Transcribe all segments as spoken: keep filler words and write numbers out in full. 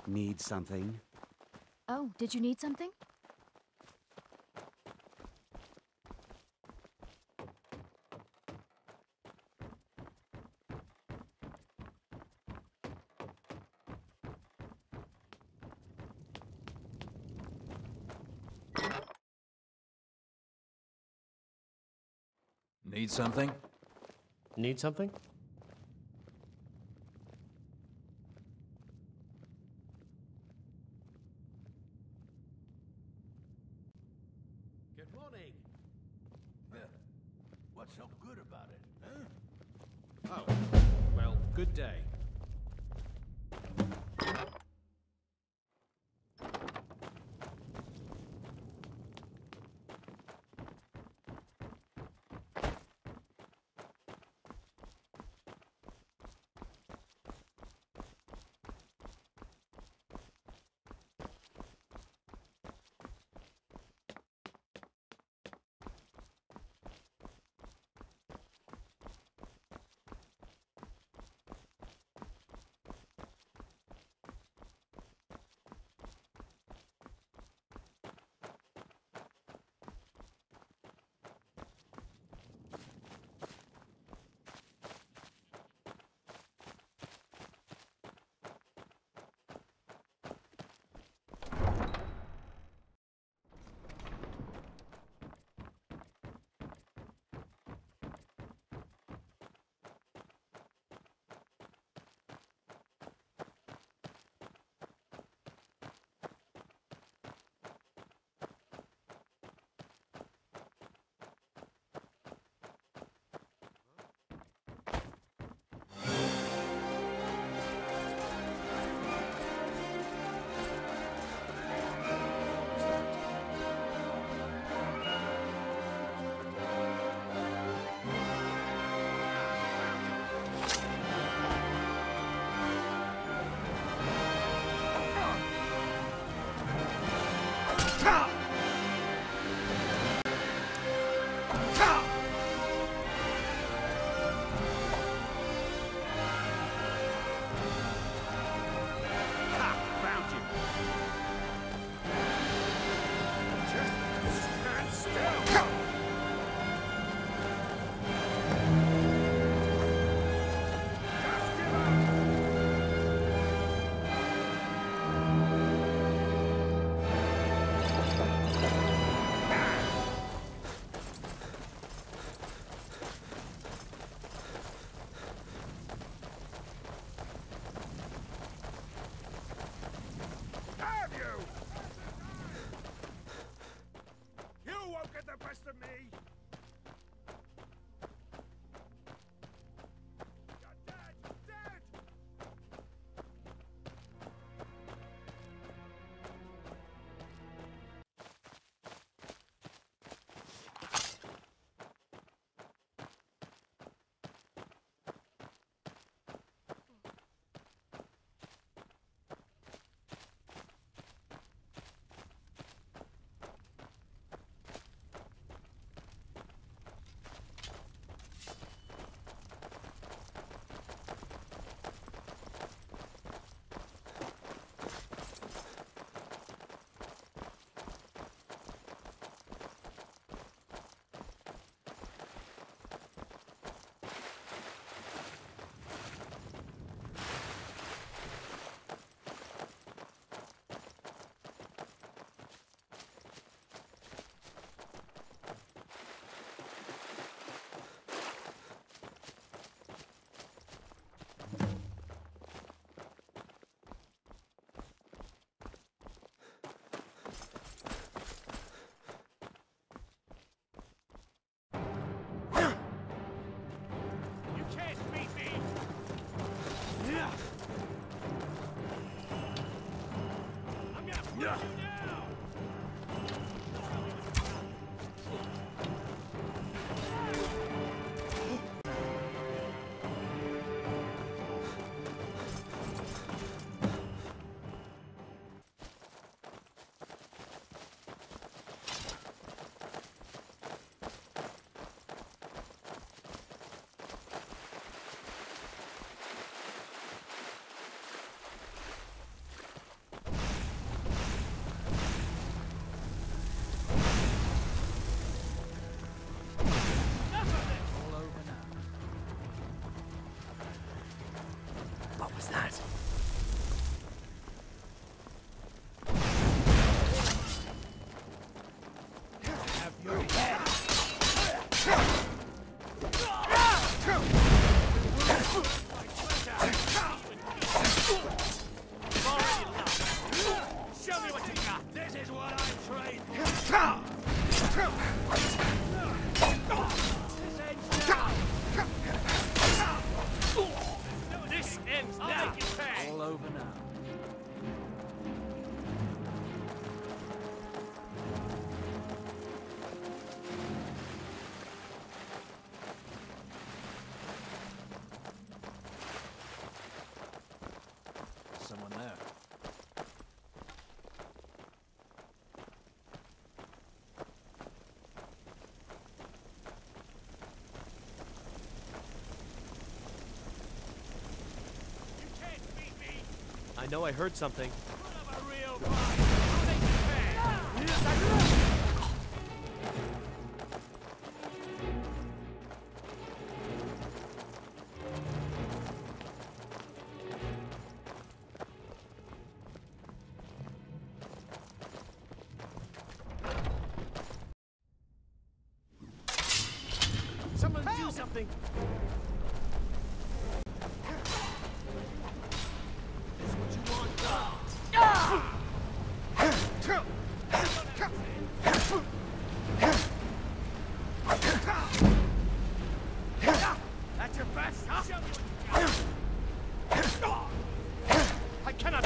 Need something? Oh, did you need something? Need something? Need something? Good morning. Well, what's so good about it, huh? Oh, well, good day. was that? Have your head. Show me what you got. This is what I trained. This ends now. I'll make you pay. All over now. Someone there. You can't beat me. I know I heard something. Put up a real fight. I'll make you pay. Someone do something. This what you want done. That's your best, huh? Show me what you got. I cannot.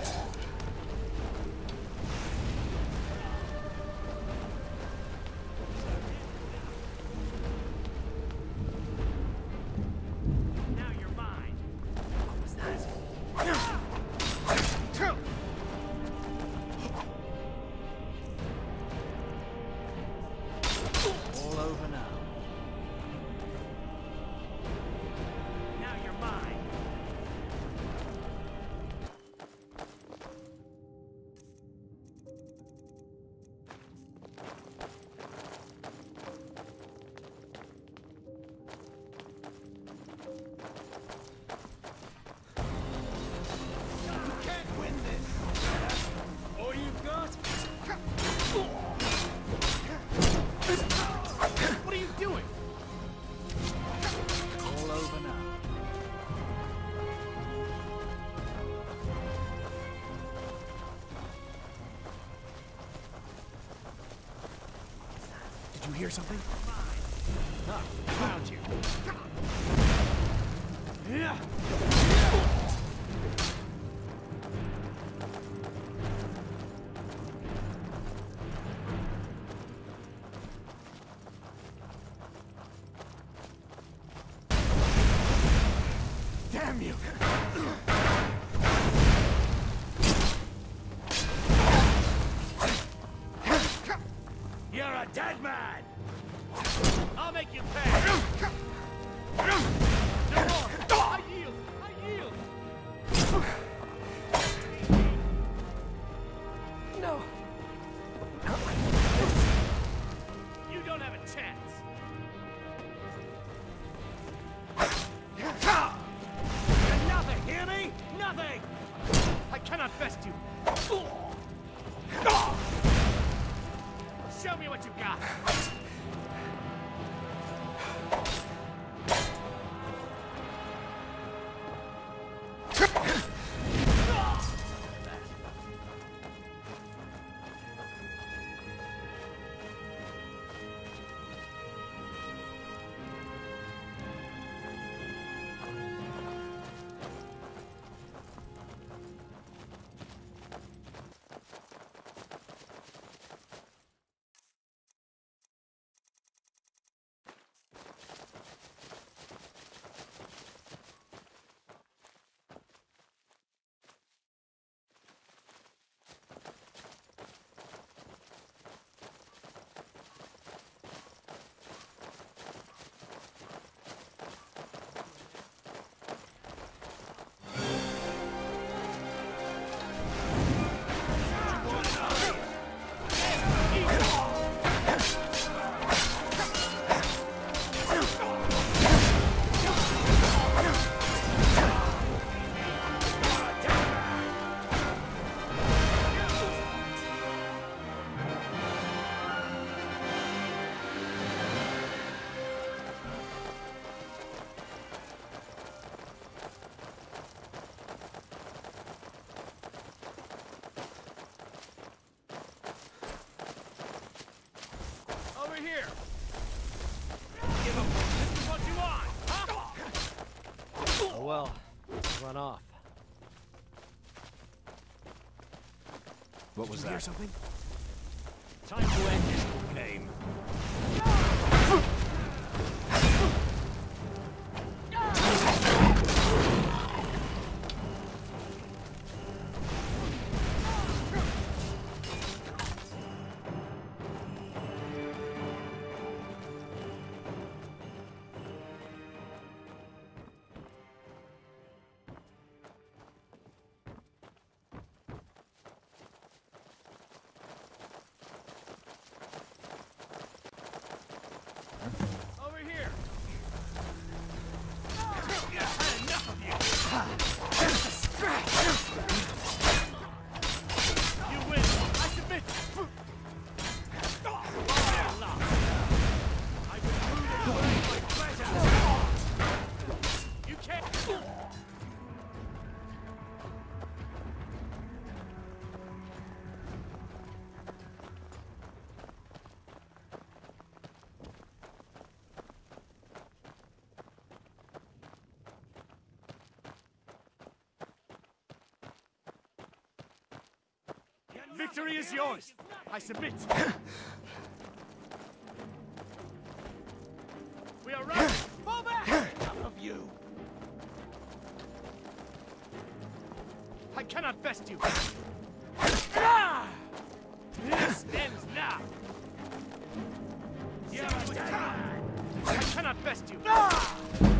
Now you're mine. What was that? All over now. Now you're mine. You can't win this. All you've got. What are you doing? All over now. Did you hear something? Ah, found you. Yeah. Damn you! You're a dead man! I'll make you pay! No more! I yield! I yield! No. You don't have a chance! You're nothing, hear me? Nothing! I cannot best you! Show me what you got! well, let's run off. What was Did you hear that? something? Time to end this little game. Over here! Yeah, I had enough of you! You win! I submit! They're lost! I've been rooted away my treasure! You can't! Victory is yours! I submit! We are running! Fall back! Enough of you! I cannot best you! Ah! This ends now! You're dead! I cannot best you! Ah!